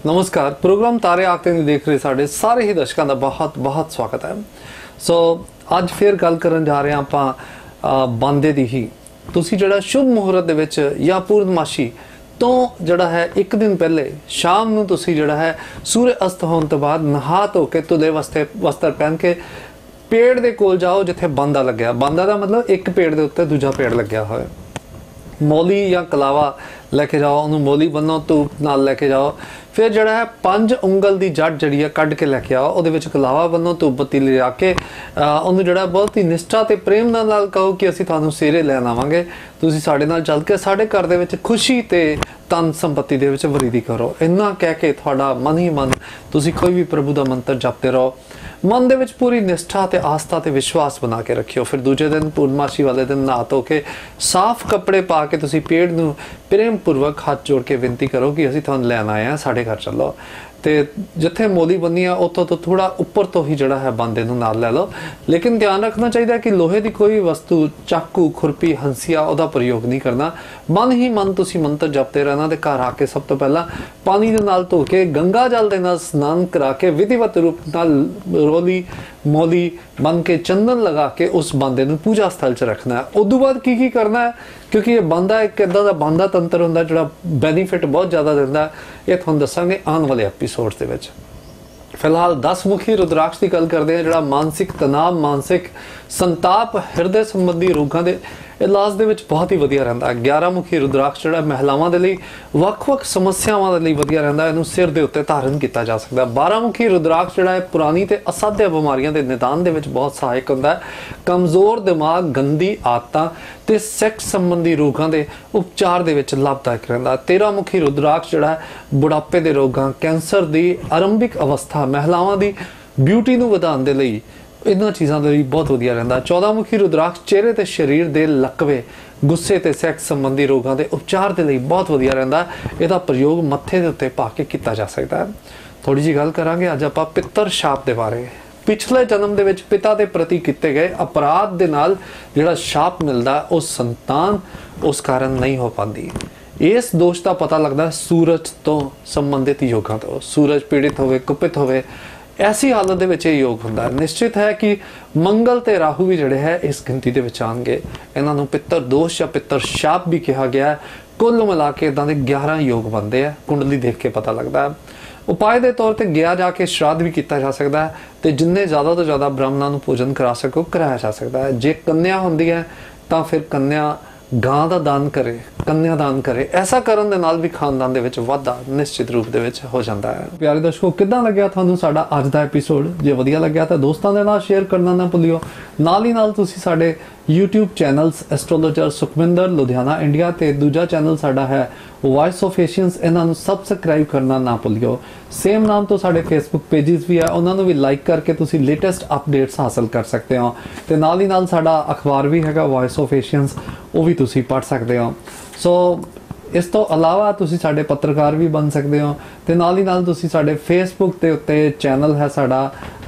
नमस्कार। प्रोग्राम तारे आखते नहीं देख रहे साढ़े सारे ही दर्शकों का बहुत बहुत स्वागत है। सो अज फिर गल करन जा रहे हैं आपां बांदे दी ही। तुसी जिहड़ा शुभ मुहूर्त दे विच या पूर्णमाशी तो जिहड़ा है एक दिन पहले शाम नूं तुसी जिहड़ा है सूर्य अस्त होने तो बाद नहा धो के धुले वस्त्र पहन के पेड़ दे कोल जाओ जिथे बांदा लग्या। बांदा दा मतलब एक पेड़ दे उत्ते दूजा पेड़ लग्या होया। मौली या कलावा लैके जाओ, उन्होंने मौली बनो, धूप नाल लैके जाओ। फिर जड़ा है 5 उंगल की जड़ जड़ी है कढ़ के लैके आओ, वो कलावा बनो, धूप बत्ती लिया के उन्होंने जड़ा बहुत ही निष्ठा ते प्रेम नाल कहो कि असीं तुहानूं सेरे लैण आवांगे, तुसीं साडे नाल चल के साडे घर दे विच खुशी ते धन संपत्ति दे विच वरीदी करो। इन्ना कह के तुहाडा मन ही मन तुसीं कोई भी प्रभु दा मंत्र जपते रहो। मन दे विच पूरी निष्ठा ते आस्था ते विश्वास बना के रखियो। फिर दूजे दिन पूर्णमाशी वाले दिन नहा धो के साफ कपड़े पा के तुसीं पेड़ नूं प्रेम पूर्वक हाथ जोड़ के विनती करो कि असीं तुहानूं लैण आए हैं, साडे घर चलो। तो जिथे मोली बनी है उतों तो थोड़ा उपर तो ही जड़ा है बांदे नूं नाल लै लो। लेकिन ध्यान रखना चाहिए कि लोहे की कोई वस्तु चाकू खुरपी हंसिया उहदा प्रयोग नहीं करना। मन ही मन तुसीं मंत्र जपते रहना। ते घर आके सब तो पहला पानी दे नाल धो के गंगा जल दे नाल स्नान करा के विधिवत रूप नाल रोली मोली बन के चंदन लगा के उस बांदे नूं पूजा स्थल च रखना है। उदों बाद की करना है, क्योंकि ये बांदा एक इदां दा बांदा तंत्र हुंदा जिहड़ा बेनीफिट बहुत ज़्यादा दिंदा है। ये तुहानूं दस्सांगे आने वाले एपीसोड्स दे विच। फिलहाल 10 मुखी रुद्राक्ष की गल करते हैं, जिहड़ा मानसिक तनाव, मानसिक संताप, हृदय संबंधी रोगों के इलाज दे विच बहुत ही वधिया रहिंदा है। 11 मुखी रुद्राक्ष जिहड़ा महिलावां दे लई वख-वख समस्यावां दे लई वधिया रहिंदा है, इहनूं सिर दे उत्ते धारण किया जा सकदा है। 12 मुखी रुद्राक्ष जिहड़ा है पुरानी ते असाध्य बीमारियां दे निदान दे विच बहुत सहायक हुंदा है। कमज़ोर दिमाग, गंदी आदतां ते सैक्स संबंधी रोगों के उपचार दे विच लाभदायक रहिंदा है। 13 मुखी रुद्राक्ष जिहड़ा है बुढ़ापे दे रोगों, कैंसर दी आरंभिक अवस्था, महिलावां दी ब्यूटी नूं वधाउण दे लई इन्हां चीज़ों के लिए बहुत वधिया रहिंदा। 14 मुखी रुद्राक्ष चेहरे ते शरीर दे लकवे, गुस्से ते सैक्स संबंधी रोगों के उपचार के लिए बहुत वधिया रहिंदा। इहदा प्रयोग मत्थे दे उत्ते पा के कीता जा सकता है। थोड़ी जी गल करांगे अज आपां पितर शाप दे बारे। पिछले जन्म दे विच पिता के प्रति किए गए अपराध दे नाल जिहड़ा शाप मिलदा उस संतान उस कारण नहीं हो पाती। इस दोष का पता लगता सूरज तो संबंधित योगां तो। सूरज पीड़ित होवे, कुपित होवे, ऐसी हालत दे विच योग हुंदा है। निश्चित है कि मंगल ते राहु भी जिहड़े है इस गिनती दे विच आउणगे। इन्हां नूं पितर दोष या पितर शाप भी कहा गया है। कुल मिला के इदां दे 11 योग बनते हैं, कुंडली देख के पता लगता है। उपाय के तौर पर गया जाके श्राद्ध भी किया जा सकता है, तो जिन्ने ज़्यादा तो ज़्यादा ब्राह्मणों नूं भोजन करा सको कराया जा सकता है। जे कन्या होंदी है तो फिर कन्या गां का दान करे, कन्यादान करे। ऐसा करन दे नाल भी खानदान दे विच वाधा निश्चित रूप दे विच हो जाता है। प्यारे दर्शकों, किद्दां लग्या तुहानूं साडा अज दा एपीसोड? जे वधिया लग्या तो दोस्तां दे नाल शेयर करना ना भुल्लिओ। नाल ही नाल तुसीं साडे YouTube channels astrologer Sukhwinder Ludhiana India ते दूजा चैनल साडा है वॉइस ऑफ एशियंस, इन्हां नूं सबसक्राइब करना ना भुल्लिओ। सेम नाम तो साडे फेसबुक पेजिस भी है, उन्हां नूं भी लाइक करके तुसीं लेटेस्ट अपडेट्स हासिल कर सकते हो। तो नाल ही नाल साडा अखबार भी हैगा वॉइस ऑफ एशियंस, वो भी तुसीं पढ़ सकते हो। सो इस तो अलावा तुसीं साडे पत्रकार भी बन सकते हो। तो नाल ही नाल तुसीं साडे फेसबुक के उत्ते चैनल है, साडा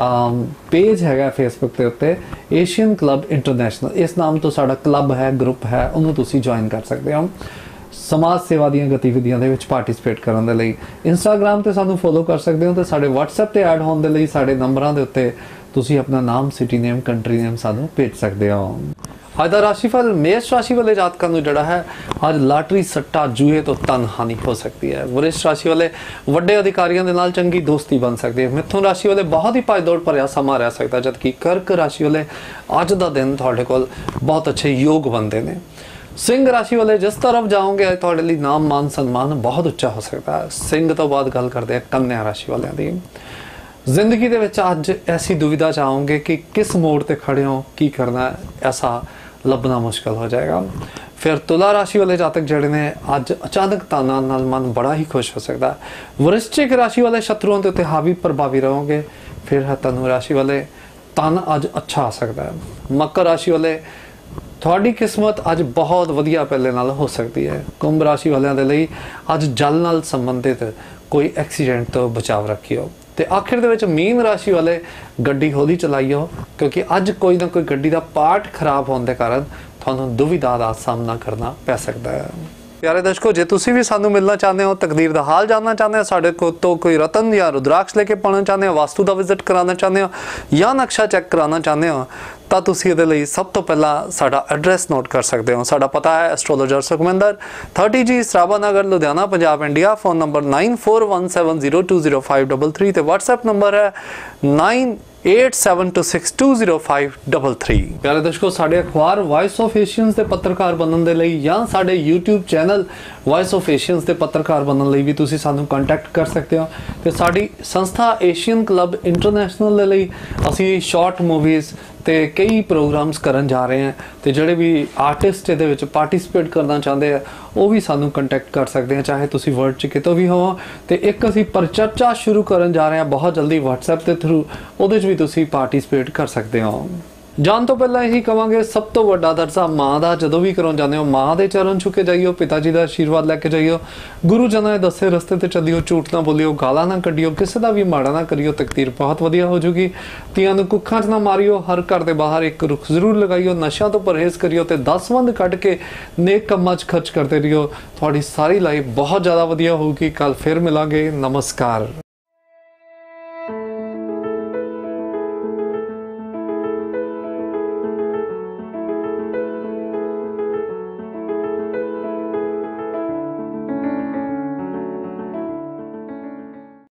पेज है फेसबुक के उत्ते एशियन क्लब इंटरनेशनल, इस नाम तो साडा क्लब है, ग्रुप है, उन्होंने तुसीं ज्वाइन कर सकते हो। समाज सेवा दी गतिविधियों के पार्टिसिपेट करने के लिए इंस्टाग्राम पर सानू फॉलो कर सकते हो। तो साडे व्हाट्सएप पर ऐड होने के लिए साडे नंबरों के उत्ते तुसीं अपना नाम, सिटी नेम, कंट्री नेम सानू भेज सकते हो। अज का राशिफल मेष राशि वाले जातकों को जड़ा है अज लॉटरी, सट्टा, जूए तो तन हानि हो सकती है। वरिष्ठ राशि वाले वड्डे अधिकारियों के नाल चंगी दोस्ती बन सकती है। मिथुन राशि वाले बहुत ही भजदौड़ भरिया समा रह सकता है, जबकि कर्क राशि वाले अज का दिन तुहाडे कोल बहुत अच्छे योग बनते हैं। सिंह राशि वाले जिस तरफ जाओगे तुहाडे लई नाम, मान, सम्मान बहुत उच्चा हो सकता है। सिंह तो बाद गल करते हैं कन्या राशि वालों की। जिंदगी दे विच अज ऐसी दुविधा चाहोगे कि किस मोड़ ते खड़े हो, की करना है, ऐसा लभना मुश्किल हो जाएगा। फिर तुला राशि वाले जातक जड़े ने अज अचानक ताना नाल मन बड़ा ही खुश हो सकता है। वृश्चिक राशि वाले शत्रुओं के उत्ते हावी प्रभावी रहोगे। फिर है धनु राशि वाले तन अज अच्छा आ सकता है। मकर राशि वाले थोड़ी किस्मत अज बहुत वधिया पहले नाल हो सकती है। कुंभ राशि वालों के लिए अज जल नाल संबंधित कोई एक्सीडेंट तो बचाव रखियो। तो आखिर दे विच मीन राशि वाले गड्डी हौली चलाइयो, क्योंकि अज कोई ना कोई गड्डी का पार्ट खराब होने के कारण तुहानूं दुविधा का सामना करना पै सकता है। प्यारे दर्शकों, जे तुसी भी सानू मिलना चाहते हो, तकदीर दा हाल जानना चाहते हो, साडे को तो कोई रतन या रुद्राक्ष लेके पाना चाहते हो, वास्तु दा विजिट कराना चाहते हो या नक्शा चेक कराना चाहते हो, ਤਾਂ ਤੁਸੀਂ ਇਹਦੇ ਲਈ ਸਭ ਤੋਂ ਪਹਿਲਾਂ ਸਾਡਾ ਐਡਰੈਸ ਨੋਟ ਕਰ ਸਕਦੇ ਹੋ। ਸਾਡਾ ਪਤਾ ਹੈ astrologer Sukhwinder 30G Sarabha Nagar Ludhiana Punjab India. Phone number 9417020533 ਤੇ WhatsApp ਨੰਬਰ ਹੈ 9872620533। ਪਿਆਰੇ ਦਰਸ਼ਕੋ, ਸਾਡੇ ਅਖਬਾਰ ਵਾਇਸ ਆਫ ਏਸ਼ੀਅਨਸ ਦੇ ਪੱਤਰਕਾਰ ਬਣਨ ਦੇ ਲਈ ਜਾਂ ਸਾਡੇ YouTube channel voice of Asians ਦੇ ਪੱਤਰਕਾਰ ਬਣਨ ਲਈ ਵੀ ਤੁਸੀਂ ਸਾਨੂੰ ਕੰਟੈਕਟ ਕਰ ਸਕਦੇ ਹੋ। ਤੇ ਸਾਡੀ ਸੰਸਥਾ ਏਸ਼ੀਅਨ ਕਲੱਬ ਇੰਟਰਨੈਸ਼ਨਲ ਦੇ ਲਈ ਅਸੀਂ ਸ਼ਾਰਟ ਮੂਵੀਜ਼ ਤੇ ਕਈ ਪ੍ਰੋਗਰਾਮਸ ਕਰਨ ਜਾ ਰਹੇ ਹਾਂ ਤੇ ਜਿਹੜੇ ਵੀ ਆਰਟਿਸਟ ਇਹਦੇ ਵਿੱਚ ਪਾਰਟਿਸਿਪੇਟ ਕਰਨਾ ਚਾਹੁੰਦੇ ਆ ਉਹ ਵੀ ਸਾਨੂੰ ਕੰਟੈਕਟ ਕਰ ਸਕਦੇ ਆ, ਚਾਹੇ ਤੁਸੀਂ ਵਰਲਡ 'ਚ ਕਿਤੋਂ ਵੀ ਹੋ। ਤੇ ਇੱਕ ਅਸੀਂ ਪਰਚਰਚਾ ਸ਼ੁਰੂ ਕਰਨ ਜਾ ਰਹੇ ਹਾਂ ਬਹੁਤ ਜਲਦੀ WhatsApp ਦੇ ਥਰੂ, ਉਹਦੇ 'ਚ ਵੀ ਤੁਸੀਂ ਪਾਰਟਿਸਿਪੇਟ ਕਰ ਸਕਦੇ ਹੋ। ਜਾਣ ਤੋਂ ਪਹਿਲਾਂ ਇਹੀ ਕਵਾਂਗੇ, ਸਭ ਤੋਂ ਵੱਡਾ ਦਰਜਾ ਮਾਂ ਦਾ। ਜਦੋਂ ਵੀ ਕਰੋ ਜਾਂਦੇ ਹੋ ਮਾਂ ਦੇ ਚਰਨ ਛੁੱਕੇ ਜਾਈਓ, ਪਿਤਾ ਜੀ ਦਾ ਆਸ਼ੀਰਵਾਦ ਲੈ ਕੇ ਜਾਈਓ, ਗੁਰੂ ਜਨਾਂ ਦੇ ਦੱਸੇ ਰਸਤੇ ਤੇ ਚੱਲਿਓ, ਝੂਠ ਨਾ ਬੋਲਿਓ, ਗਾਲਾਂ ਨਾ ਕੱਢਿਓ, ਕਿਸੇ ਦਾ ਵੀ ਮਾੜਾ ਨਾ ਕਰਿਓ, ਤਕਦੀਰ ਬਹੁਤ ਵਧੀਆ ਹੋ ਜੂਗੀ। ਧੀਆਂ ਨੂੰ ਕੁੱਖਾਂ 'ਚ ਨਾ ਮਾਰਿਓ, ਹਰ ਘਰ ਦੇ ਬਾਹਰ ਇੱਕ ਰੁੱਖ ਜ਼ਰੂਰ ਲਗਾਈਓ, ਨਸ਼ਿਆਂ ਤੋਂ ਪਰਹੇਜ਼ ਕਰਿਓ ਤੇ 10 ਵੰਡ ਕੱਢ ਕੇ ਨੇਕ ਕੰਮਾਂ 'ਚ ਖਰਚ ਕਰਦੇ ਰਹੀਓ। ਤੁਹਾਡੀ ਸਾਰੀ ਲਾਈਫ ਬਹੁਤ ਜ਼ਿਆਦਾ ਵਧੀਆ ਹੋਊਗੀ। ਕੱਲ ਫਿਰ ਮਿਲਾਂਗੇ। ਨਮਸਕਾਰ।